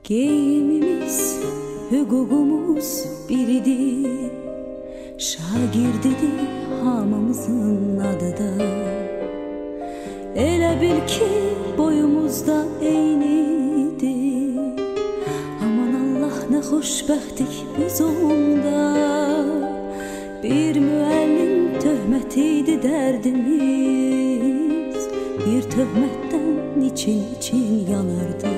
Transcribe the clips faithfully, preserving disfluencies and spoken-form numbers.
Geyimimiz, hüququmuz biridir, şagirdidir hamımızın adı da. Elə bil ki boyumuzda eynidir, aman Allah nə xoşbəxtdik biz onda. Bir müəllim töhmətiydi dərdimiz, bir töhmətdən için-için yanardı.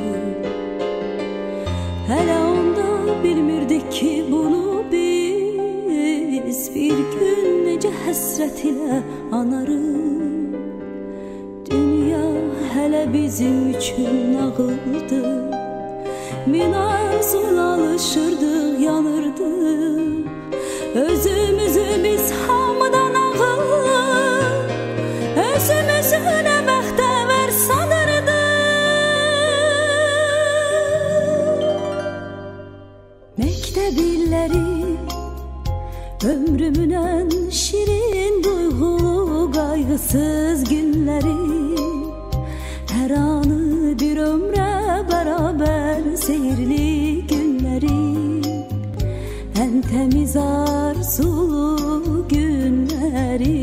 Hələ onda bilmirdik ki bunu biz, bir gün necə həsrət ilə anarıq. Dünya hələ bizim üçün nağıldı, min arzuyla alışırdıq, yanırdıq. Özümüzü biz hamıdan ağır, özümüzü nə bəxtəvər sanırdıq. Məktəb illəri ömrümün ən şirin duyğulu qayğısız günləri, hər anı bir ömrə bərabər seyirli günləri, ən təmiz arzulu günləri.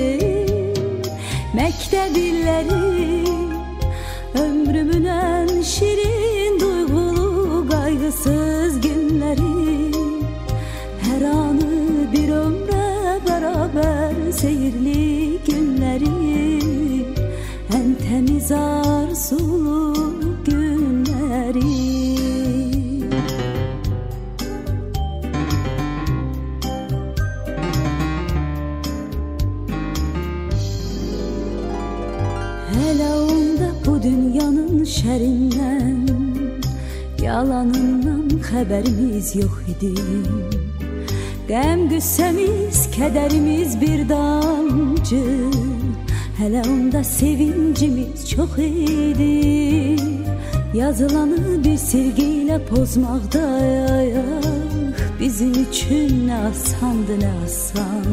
Məktəb illəri ömrümün ən şirin duyğulu qayğısız günləri, hər anı bir ömrə bərabər seyirli günləri, ən təmiz arzulu günləri. Hələ onda bu dünyanın şərindən, yalanından xəbərimiz yox idi. Qəm qüssəmiz, kədərimiz bir damcı, hələ onda sevincimiz çox idi. Yazılanı bir silgi ilə pozmaqda ayaq, bizim üçün nə asandı, nə asan.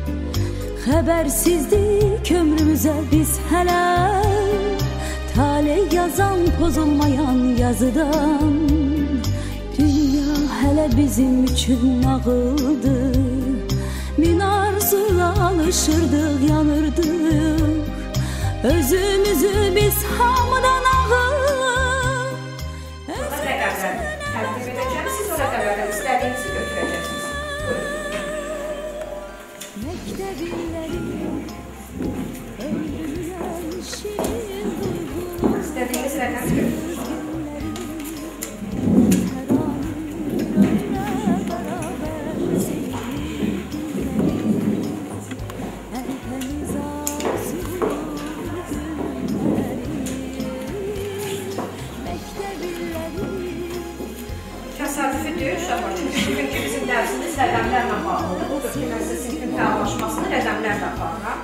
Xəbərsizdik ömrümüzə biz hələ, taley yazan pozulmayan yazıdan. Dünya hələ bizim üçün nağıldı, min arzuyla alışırdıq, yanırdıq. Özümüzü biz hamıdan ağır, rəqəmlər təqdim edəcəm, siz o rəqəmlərdən istədiyinizi götürəcəksiniz. Məktəb illəri ömrümün ən şirin duyğulu İstədiyiniz rəqəmi götürün. Təsadüfüdür, uşaqlar. Çünki bugünkü bizim dərsimiz rəqəmlərlə bağlıdır. Odur ki, mən sizə sinifin fəallaşmasını rəqəmlərlə aparıram.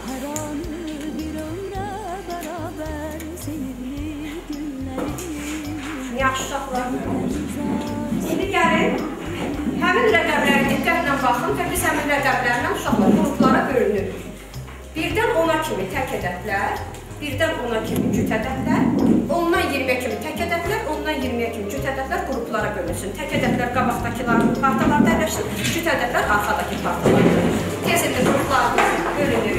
Yaxşı, uşaqlar. İndi gəlin, həmin rəqəmləri diqqətlə baxın və biz həmin rəqəmlərlə uşaqlar qruplara bölünür. Birdən ona kimi tək ədədlər, birdən ona kimi cüt ədədlər, ondan iyirmiyə kimi tək ədədlər, ondan iyirmiyə kimi cüt ədədlər qruplara bölünsün. Tək ədədlər qabaqdakılar partalarda əyləşsin, cüt ədədlər arxadakı partalarda. Tez indi qruplarımız bölünür.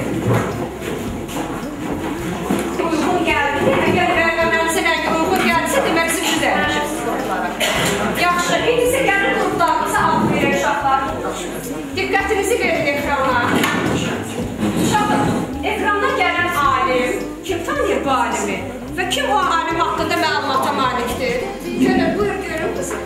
Uyğun gəldi, əgər rəqəmlərimizə rəqəm uyğun gəldirsə, demək siz cüt əyləşirsiniz qruplara. Yaxşı, indi isə gəlin qruplarımıza alt verək uşaqlar. Diqqətinizi verin ekrana. Uşaqlar, ekranda gələn alim, kim tanıyır bu alimi? Və kim o alim haqqında məlumata malikdir? Gönül, buyur görün qızım.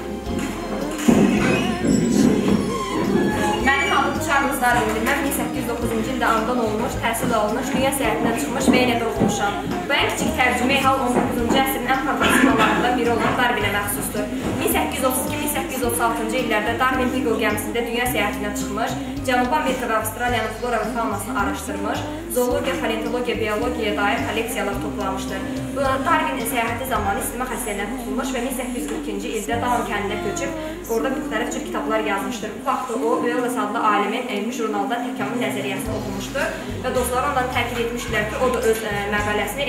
Mənim adım Charles Darwindir. Mən min səkkiz yüz doqquzuncu ildə anadan olmuş, təhsil alınmış, dünya səyahətindən çıxmış və yenə də oxumuşam. Bu ən kiçik tərcümə hal on doqquzuncu əsrin ən fantastiklarından biri olan Darwinə məxsusdur. min səkkiz yüz otuz iki min səkkiz yüz otuz altıncı illərdə Darwin Beagle gəmisində dünya səyahətinə çıxmış, Cənubi Amerika və Avstraliyanın flora və faunasını araşdırmış, zoologiya, paleontologiya, biologiyaya dair kolleksiyalar toplamışdır. Darwin səyahəti zamanı istimə xəstəliyinə tutulmuş və min səkkiz yüz qırx ikinci ildə Down kəndinə köçüb, orada müxtəlif cür kitablar yazmışdır. Bu vaxtda o, Wallace adlı alimin elmi jurnalda təkamül nəzəriyyəsini oxumuşdur və dostları ondan təkid etmişdilər ki, o da öz məqaləsini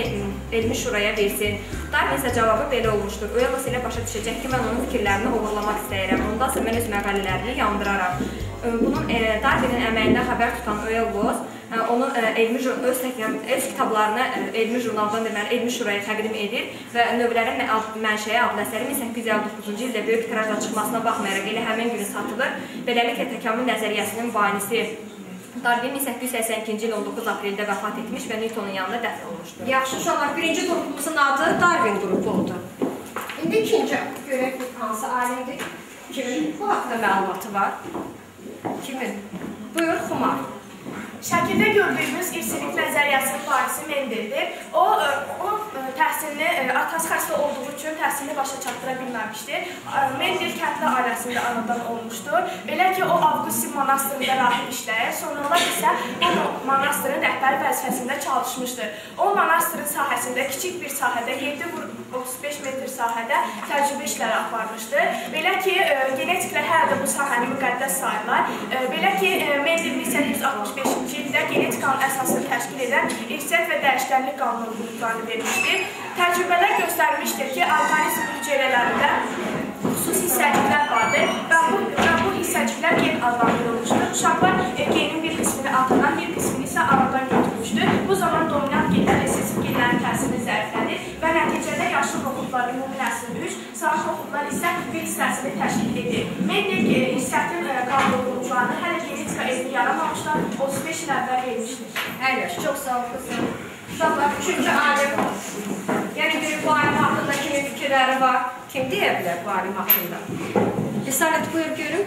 elmi şuraya versin. Darwin isə cavabı belə olmuşdur. Uelos ilə başa düşəcək ki, mən onun fikirlərini oğurlamaq istəyirəm. Ondan sonra mən öz məqalələrini yandıraram. Bunun Darwinin əməyindən xəbər tutan Uelos onun elmi öz təkrar öz kitablarını elmi jurnaldan deməli elmi şuraya təqdim edir və növlərin mənşəyi adlı əsəri min səkkiz yüz əlli doqquzuncu ildə böyük tirajla çıxmasına baxmayaraq elə həmin günü satılır. Beləliklə təkamül nəzəriyyəsinin banisi Darwin min səkkiz yüz səksən ikinci il on doqquz apreldə vəfat etmiş və Newtonun yanında dəfn olmuşdur. Yaxşı uşaqlar, birinci qrupumuzun adı Darwin qrupu oldu. İndi ikinci görək hansı alimdir? Kimin bu haqda məlumatı var? Kimin? Buyur, Xumar. Şəkildə gördüyümüz irsilik nəzəriyyəsinin barisi Mendeldir. O, o təhsilini, atası xəstə olduğu üçün təhsilini başa çatdıra bilməmişdir. Mendel kəndli ailəsində anadan olmuşdur. Belə ki, o Avqustin monastırında rahib işləyir. Sonralar isə o monastırın rəhbəri vəzifəsində çalışmışdır. O monastırın sahəsində, kiçik bir sahədə, yeddi otuz beş metr sahədə təcrübə işləri aparmışdır. Belə ki, genetiklər hələ də bu sahəni müqəddəs sayırlar. Belə ki, Mendel min səkkiz yüz altmış beşinci ildə genetikanın əsasını təşkil edən irsiyyət və dəyişkənlik qanunu qruplarını vermişdir. Təcrübələr göstərmişdir ki, orqanizm hüceyrələrində xüsusi hissəciklər vardır və bu, və bu hissəciklər gen adlandırılmışdır. Uşaqlar genin bir qismini altından, bir qismini isə aradan götürmüşdür. Bu zaman dominant genlər resessiv genlərin təsirini zəiflədir və nəticədə yaşlı noxudlar ümumi nəslin üç, sağ noxudlar isə bir hissəsini təşkil edir. Mendel irsiyyətin qanunu qurumcularını hələ genetika elmi yaramamışlar, otuz beş il əvvəl vermişdir. Əyləş, çox sağ ol qızım. Uşaqlar, üçüncü alim. Yəni, bu alim haqqında kimin fikirləri var? Kim deyə bilər bu alim haqqında? Risalət, buyur, görün.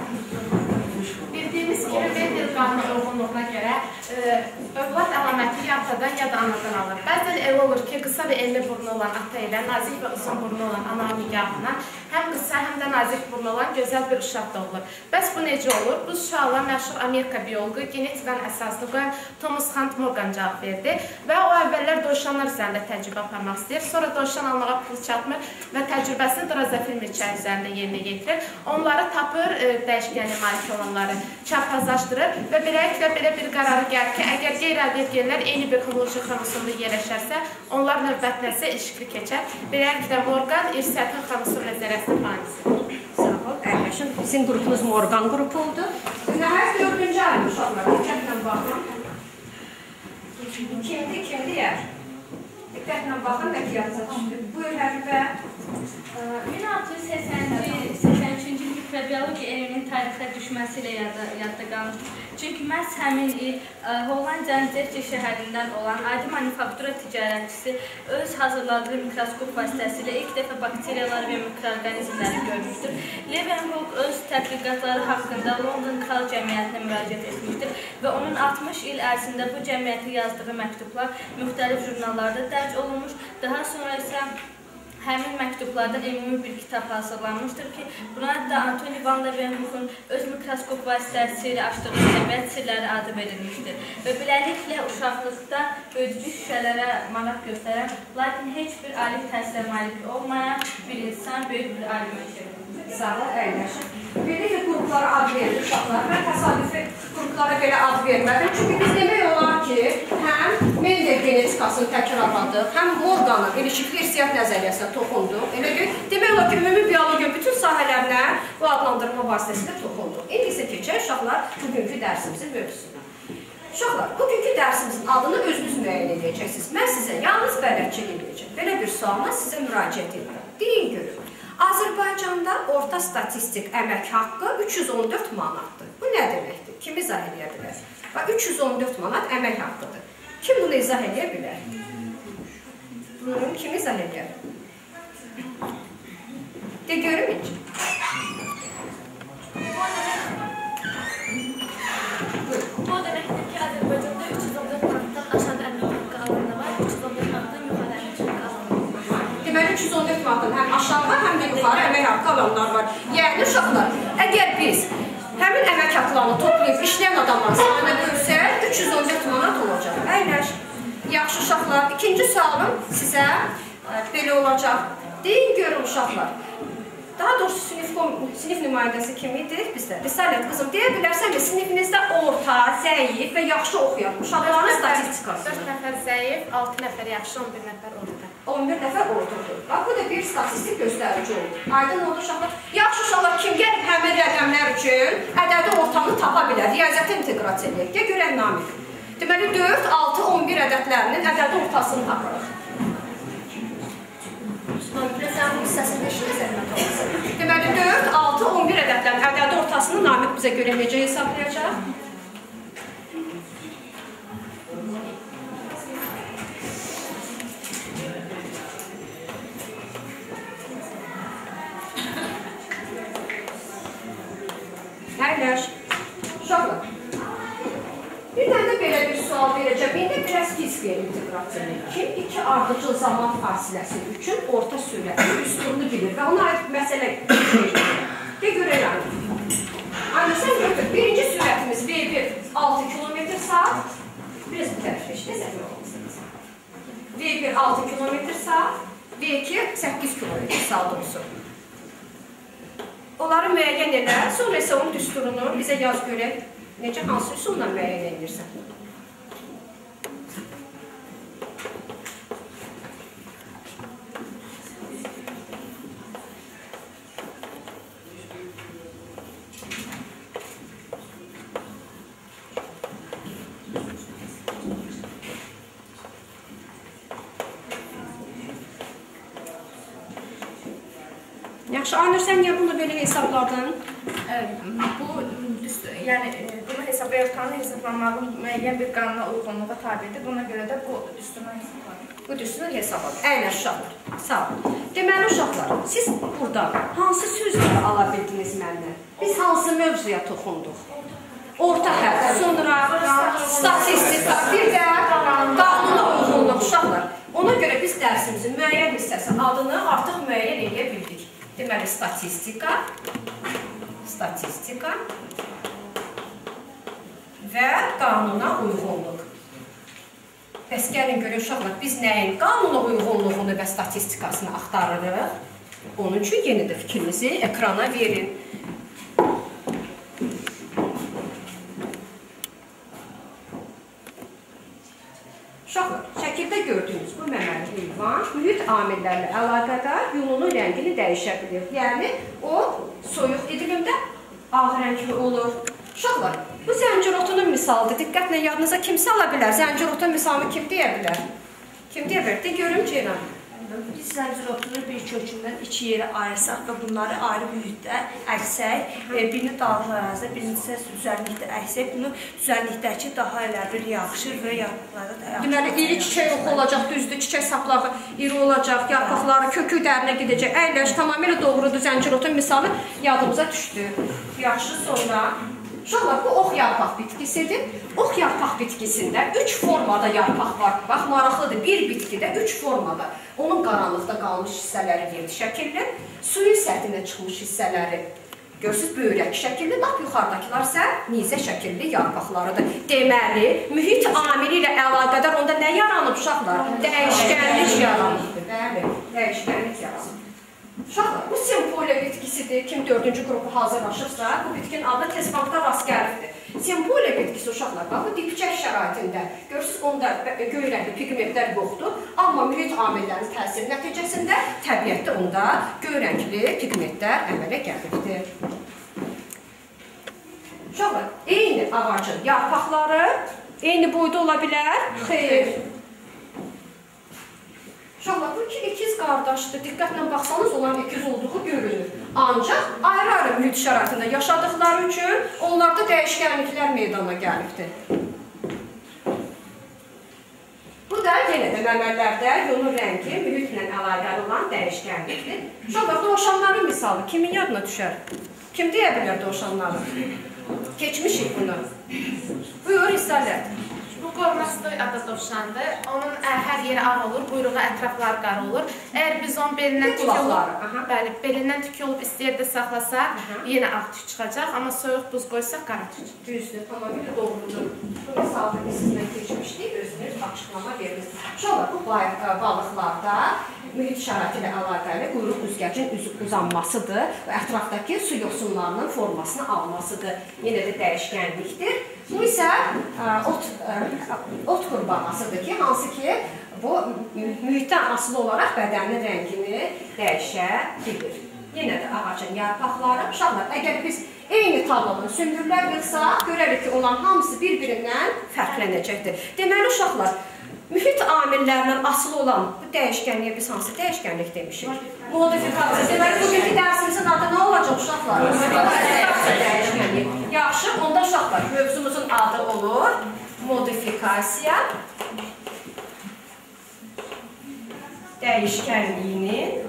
Bildiyimiz kimi Mendel qanuna uyğunluğuna görə övlad əlaməti ya atadan ya da anadan alır. Bəzən elə olur ki, qısa və enli burnu olan ata ilə nazik və uzun burnu olan ana nigahından həm qısa, həm də nazik burnu olan gözəl bir uşaq doğulur. Bəs bu necə olur? Bu suala məşhur Amerika bioloqu, genetikan əsasını qoyan Thomas Hunt Morgan cavab verdi və o əvvəllər dovşanlar üzərində təcrübə aparmaq istəyir. Sonra dovşan almağa pul çatmır və təcrübəsini drozofil milçəyi üzərində yerinə getirir. Onları tapır, dəyişkənli malik olanları çarpazlaşdırır və beləliklə belə bir qərarı gəlir ki, əgər qeyri-əldə genlər eyni bir homoloji xromosomda yerləşərsə, onlar növbətləsə ilişikli keçər. Beləliklə Morgan irsiyyətin xromosom nəzəriyyəsinin banisidir. Sağ ol, əyləşin. Sizin qrupumuz Morgan qrupu oldu. Nəhayət dördüncü alim uşaqlar. Diqqətlə baxın. Kimdir, kim deyər? Diqqətlə baxın və ki, yazı çıxdı. Buyur, Hərifə. min altı yüz səksən üçüncü il mikrobiologiya elminin tarixə düşməsi ilə yadda qalmışdır. Çünki məhz həmin il Hollandiyanın Zevce şəhərindən olan adi manufaktura ticarətçisi öz hazırladığı mikroskop vasitəsilə ilk dəfə bakteriyaları və mikroorqanizmləri görmüşdür. Leeuwenhoek öz tədqiqatları haqqında London Kral Cəmiyyətinə müraciət etmişdir və onun altmış il ərzində bu cəmiyyətə yazdığı məktublar müxtəlif jurnallarda dərc olunmuş. Daha sonra isə həmin məktublardan ümumi bir kitab hazırlanmışdır ki, buna da Antoni van Leeuwenhoek'un öz mikroskop vasitəsilə açdığı təbiət sirləri adı verilmişdir. Və beləliklə uşaqlıqda ödücü şüşələrə maraq göstərən, lakin heç bir alim təhsilə malik olmayan bir insan böyük bir alimə çevrilmişdir. Sağ ol, əyləşin. Birliklə qruplara ad verir uşaqlar. Mən təsadüfi qruplara belə ad vermədim. Çünki biz demək olar ki, həm Mendel genetikasını təkrarladıq, həm Morganın ilişikli irsiyyət nəzəriyyəsinə toxunduq. Elə ki, demək olar ki, ümumi biologiya bütün sahələrinə bu adlandırma vasitəsində toxunduq. İndi isə keçək uşaqlar bugünkü dərsimizin mövzusuna. Uşaqlar, bugünkü dərsimizin adını özünüz müəyyən edəcəksiniz. Mən sizə yalnız bələdçilik edəcəm. Belə bir sualla sizə müraciət edirəm. Deyin görün. Azərbaycanda orta statistik əmək haqqı üç yüz on dörd manatdır. Bu nə deməkdir? Kim izah edə bilər? üç yüz on dörd manat əmək haqqıdır. Kim bunu izah edə bilər? Bunu kim izah edə? De görüm heç. Bu deməkdir ki, Azərbaycanda üç yüz on dörd manatdan aşağıda əmək haqqı alanlar var, üç yüz on dörd manatdan yuxarı əmək haqqı alanlar var. Deməli, üç yüz on dörd manatdan həm aşağı, həm də yuxarı əmək haqqı alanlar var. Yəni, uşaqlar, əgər biz həmin əmək haqqlarını toplayıb işləyən adamların sayına bölsək, üç yüz on dörd manat olacaq. Əyləş. Yaxşı uşaqlar, ikinci sualım sizə belə olacaq. Deyin görün uşaqlar. daha doğrusu sinif, sinif nümayəndəsi kimidir bizdə? Risalət qızım, deyə bilərsən ki, sinifinizdə orta, zəif və yaxşı oxuyan uşaqların statistikası. dörd nəfər zəif, altı nəfər yaxşı, on bir nəfər orta. on bir nəfər ortadır. Bax, bu da bir statistik göstərici olur. Aydın oldu uşaqlar. Yaxşı uşaqlar kim gəlib həmin rəqəmlər üçün ədədi ortanı tapa bilər, riyaziyyata inteqrasiya edir. Gəl görək Namiq. Deməli, dörd, altı, on bir ədədlərinin ədədi ortasını tapırıq. Sən bu hissəsində işinə zəhmət olmasın. Deməli, dörd, altı, on bir ədədlərin ədədi ortasını Namiq bizə görə necə hesablayacaq? Əyləş. Uşaqlar. Bir dənə də belə bir sual verəcəm. İndi biraz fizikaya inteqrasiya edir. Kim iki ardıcıl zaman fasiləsi üçün orta sürətin üstünlüğünü bilir və ona aid məsələ verir. Gəl görək. Anne, sən götür. Birinci sürətimiz V bir altı kilometr saat. Biraz bir tərəfə işlə, zəhmət olmasınız. V bir altı kilometr saat, V iki səkkiz kilometr saat olsun. Onları müəyyən elə, sonra isə onun düsturunu bizə yaz görək. Necə, hansı üsulla müəyyən edirsən? Yaxşı, Aynur, sən niyə bunu belə hesabladın? Bu, yəni, bunu hesablayarkən hesablanmağın müəyyən bir qanuna uyğunluğa tabidir. Buna görə də bu düsturdan hesablanır. Bu düsturdan hesablanır. Əyləş uşaqlar, sağ olun. Deməli uşaqlar, siz burada hansı sözləri ala bildiniz məndən? Biz hansı mövzuya toxunduq? Orta həll, sonra statistika, bir də qanuna uyğunluq uşaqlar. Ona görə biz dərsimizin müəyyən hissəsi adını artıq müəyyən edə bildik. Deməli, statistika, statistika və qanuna uyğunluq. Bəs gəlin görək uşaqlar, biz nəyin qanuna uyğunluğunu və statistikasını axtarırıq? Onun üçün yeni də fikrinizi ekrana verin. Uşaqlar, şəkildə gördüyünüz bu məməli heyvan mühit amillərlə əlaqədar yununun rəngini dəyişə bilir. Yəni, o soyuq iqlimdə ağ rəngli olur. Uşaqlar, bu zəncirotunun misalıdır. Diqqətlə yadınıza kimsə ala bilər? Zəncirotun misalını kim deyə bilər? Kim deyə bilər? De görüm Ceylan. Biz zəncirotunu bir kökündən iki yerə ayırsaq və bunları ayrı mühitdə əksək, birini dağlıq ərazidə, birini isə düzənlikdə əksək, bunu düzənlikdəki daha elə bir yaxşır və yarpaqlarda da yaxşır. Deməli, iri çiçək yox olacaq, düzdür, çiçək saplağı iri olacaq, yarpaqları kökü dərinə gedəcək. Əyləş, tamamilə doğrudur, zəncirotun misalı yadımıza düşdü. Yaxşı, sonra... Uşaqlar, bu ox yarpaq bitkisidir. Ox yarpaq bitkisində üç formada yarpaq var. Bax, maraqlıdır. Bir bitkidə üç formada. Onun qaranlıqda qalmış hissələri yerli şəkilli, suyun səthinə çıxmış hissələri, görürsünüz, böyrək şəkilli, lap yuxarıdakılar isə nizə şəkilli yarpaqlarıdır. Deməli, mühit amili ilə əlaqədar onda nə yaranıb uşaqlar? Dəyişkənlik yaranıbdır. Bəli, dəyişkənlik yaranıb. Uşaqlar, bu simpolia bitkisidir. Kim dördüncü qrupu hazırlaşırsa, bu bitkinin adı testbankda rast gəlibdir. Simpolia bitkisi uşaqlar, bax, bu dipçək şəraitində, görürsünüz, onda göy rəngli pigmentlər yoxdur, amma mühit amillərinin təsiri nəticəsində təbiətdə onda göy rəngli pigmentlər əmələ gəlibdir. Uşaqlar, eyni ağacın yarpaqları eyni boyda ola bilər? Xeyr. Uşaqlar, bu iki ikiz qardaşdır. Diqqətlə baxsanız, onların ikiz olduğu görünür. Ancaq ayrı-ayrı mühit şəraitində yaşadıqları üçün onlarda dəyişkənliklər meydana gəlibdir. Bu da yenə də məməllərdə yunun rəngi mühitlə əlaqəli olan dəyişkənlikdir. Uşaqlar, dovşanların misalı kimin yadına düşər? Kim deyə bilər dovşanları? Keçmişik bunu. Buyur, Risalət. Bu qornastoy adı dovşandır. Onun ə, hər yeri ağ olur, quyruğu ətrafları qara olur. Əgər biz onun belindən tük olub, bəli, belindən tük olub istəyirdə saxlasaq, yenə ağ tük çıxacaq, amma soyuq buz qoysaq qara tük. Düzdür, tamamilə doğrudur. Bu misalda biz sizlə keçmişdik, özünüz açıqlama verirsiniz. Şolar, bu balıqlarda mühit şəraiti ilə əlaqəli quyruq üzgəcin uzanmasıdır və ətrafdakı su yosunlarının formasını almasıdır. Yenə də dəyişkənlikdir. Bu isə ot, ot qurbağasıdır ki, hansı ki, bu mühitdən asılı olaraq bədənin rəngini dəyişə bilir. Yenə də ağacın yarpaqları, uşaqlar, əgər biz eyni tablodan sümbürlər yığsaq, görərik ki, olan hamısı bir-birindən fərqlənəcəkdir. Deməli, uşaqlar, mühit amillərindən asılı olan bu dəyişkənliyə biz hansı dəyişkənlik demişik? Modifikasiya. Deməli, bugünkü dərsimizin adı nə olacaq, uşaqlar? Modifikasiya dəyişkənliyi. Yaxşı, onda uşaqlar, mövzumuzun adı olur modifikasiya dəyişkənliyinin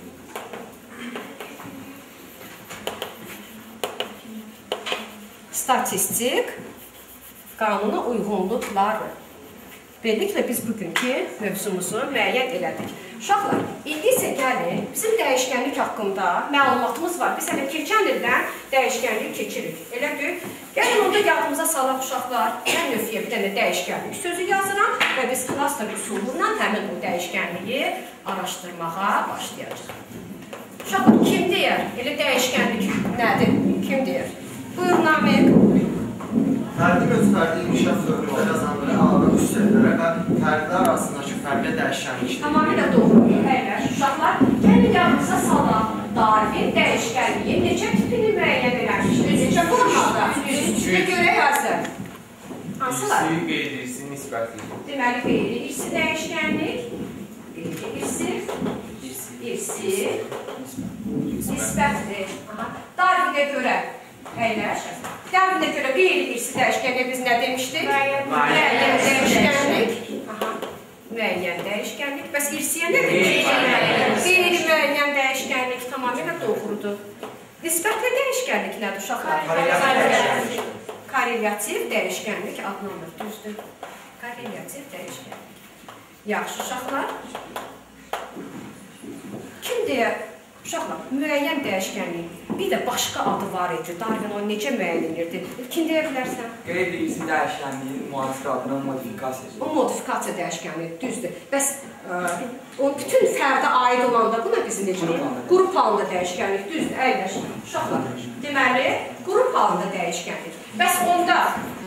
statistik qanuna uyğunluqları. Beləliklə, biz bugünkü mövzumuzu müəyyən elədik. Uşaqlar, indi isə gəlin, bizim dəyişkənlik haqqında məlumatımız var. Biz hələ keçən ildən dəyişkənlik keçirik. Elədir? Gəlin, onda yadımıza salaq uşaqlar. Mən nöfiyə bir dənə dəyişkənlik sözü yazıram və biz klaster üsulunla həmin o dəyişkənliyi araşdırmağa başlayacaq. Uşaqlar, kim deyər? Elə dəyişkənlik nədir? Kim deyər? Buyur, Namiq. Fərqin öz fərqli inkişaf dövründə qazandığı əlavə xüsusiyyətlərə və fərqlər arasındakı fərqli dəyişkənlikdir. Tamamilə doğrudur. Əyləş, uşaqlar, gəlin yanımıza salaq. Darwin dəyişkənliyi necə tipini müəyyən eləmişdir? Necə formada? Üzrə görə yazır. Hansılar? İrsi, qeyri-irsi, nisbətli. Deməli, qeyri-irsi dəyişkənlik, qeyri-irsi, irsi, nisbətli. Darwinə görə əyləş. Darwinə görə qeyri-irsi dəyişkənliyə biz nə demişdik? Müəyyən dəyişkənlik. Müəyyən dəyişkənlik. Bəs irsiyə nə demişdik? Qeyri-müəyyən dəyişkənlik tamamilə doğrudur. Nisbətli dəyişkənlik nədir uşaqlar? Korelyativ dəyişkənlik adlanır. Düzdür. Korelyativ dəyişkənlik. Yaxşı uşaqlar. Kim deyər? Uşaqlar, müəyyən dəyişkənlik. Bir də başqa adı var idi. Darwin onu necə müəyyən edirdi? Kim deyə bilərsən? Qeyri-irsi dəyişkənliyin müasir adına modifikasiyası. O modifikasiya dəyişkənliyi, düzdür. Bəs o bütün fərdə aid olanda buna biz necə deyək? Qrup halında dəyişkənlik, düzdür. Əyləş. Uşaqlar, deməli, qrup halında dəyişkənlik. Bəs onda